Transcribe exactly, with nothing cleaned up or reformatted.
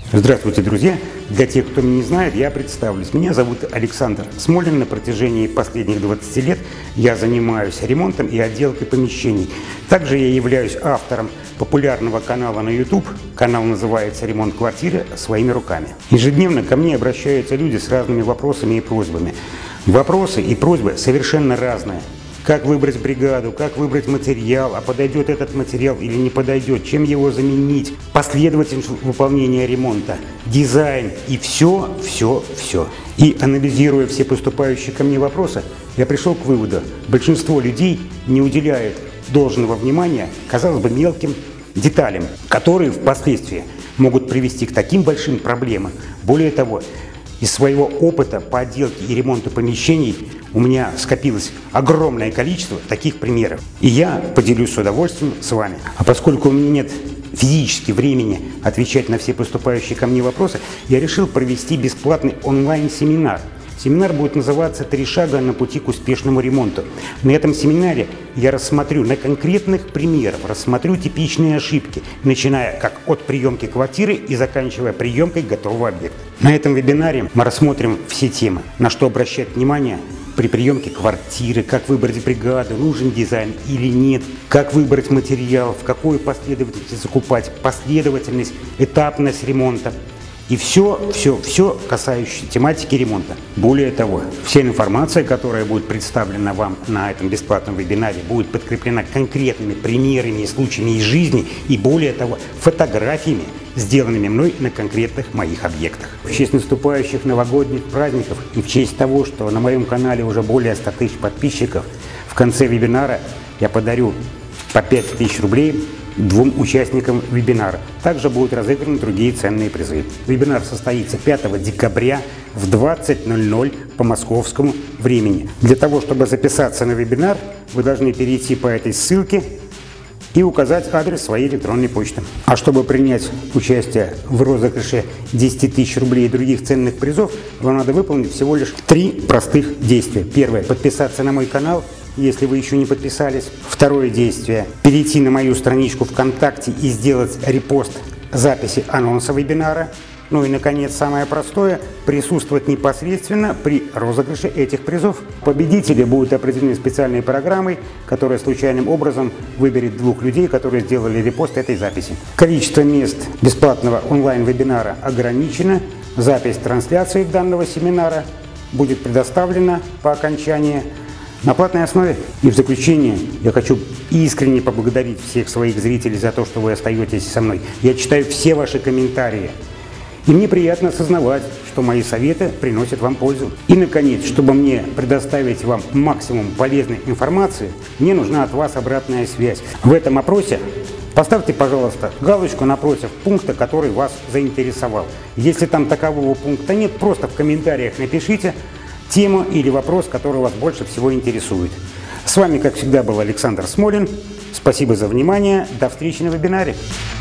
Здравствуйте, друзья! Для тех, кто меня не знает, я представлюсь. Меня зовут Александр Смолин. На протяжении последних двадцати лет я занимаюсь ремонтом и отделкой помещений. Также я являюсь автором популярного канала на YouTube. Канал называется «Ремонт квартиры своими руками». Ежедневно ко мне обращаются люди с разными вопросами и просьбами. Вопросы и просьбы совершенно разные. Как выбрать бригаду, как выбрать материал, а подойдет этот материал или не подойдет, чем его заменить, последовательность выполнения ремонта, дизайн и все, все, все. И анализируя все поступающие ко мне вопросы, я пришел к выводу: большинство людей не уделяют должного внимания, казалось бы, мелким деталям, которые впоследствии могут привести к таким большим проблемам. Более того, из своего опыта по отделке и ремонту помещений у меня скопилось огромное количество таких примеров. И я поделюсь с удовольствием с вами. А поскольку у меня нет физически времени отвечать на все поступающие ко мне вопросы, я решил провести бесплатный онлайн-семинар. Семинар будет называться «Три шага на пути к успешному ремонту». На этом семинаре я рассмотрю на конкретных примерах, рассмотрю типичные ошибки, начиная как от приемки квартиры и заканчивая приемкой готового объекта. На этом вебинаре мы рассмотрим все темы, на что обращать внимание при приемке квартиры, как выбрать бригаду, нужен дизайн или нет, как выбрать материал, в какой последовательности закупать, последовательность, этапность ремонта. И все, все, все касающееся тематики ремонта. Более того, вся информация, которая будет представлена вам на этом бесплатном вебинаре, будет подкреплена конкретными примерами и случаями из жизни, и более того, фотографиями, сделанными мной на конкретных моих объектах. В честь наступающих новогодних праздников и в честь того, что на моем канале уже более ста тысяч подписчиков, в конце вебинара я подарю по пять тысяч рублей двум участникам вебинара. Также будут разыграны другие ценные призы. Вебинар состоится пятого декабря в двадцать ноль ноль по московскому времени. Для того, чтобы записаться на вебинар, вы должны перейти по этой ссылке и указать адрес своей электронной почты. А чтобы принять участие в розыгрыше десяти тысяч рублей и других ценных призов, вам надо выполнить всего лишь три простых действия. Первое – подписаться на мой канал, если вы еще не подписались. Второе действие – перейти на мою страничку ВКонтакте и сделать репост записи анонса вебинара. Ну и, наконец, самое простое – присутствовать непосредственно при розыгрыше этих призов. Победители будут определены специальной программой, которая случайным образом выберет двух людей, которые сделали репост этой записи. Количество мест бесплатного онлайн-вебинара ограничено. Запись трансляции данного семинара будет предоставлена по окончании на платной основе. И в заключение я хочу искренне поблагодарить всех своих зрителей за то, что вы остаетесь со мной. Я читаю все ваши комментарии. И мне приятно осознавать, что мои советы приносят вам пользу. И, наконец, чтобы мне предоставить вам максимум полезной информации, мне нужна от вас обратная связь. В этом опросе поставьте, пожалуйста, галочку напротив пункта, который вас заинтересовал. Если там такового пункта нет, просто в комментариях напишите тему или вопрос, который вас больше всего интересует. С вами, как всегда, был Александр Смолин. Спасибо за внимание. До встречи на вебинаре.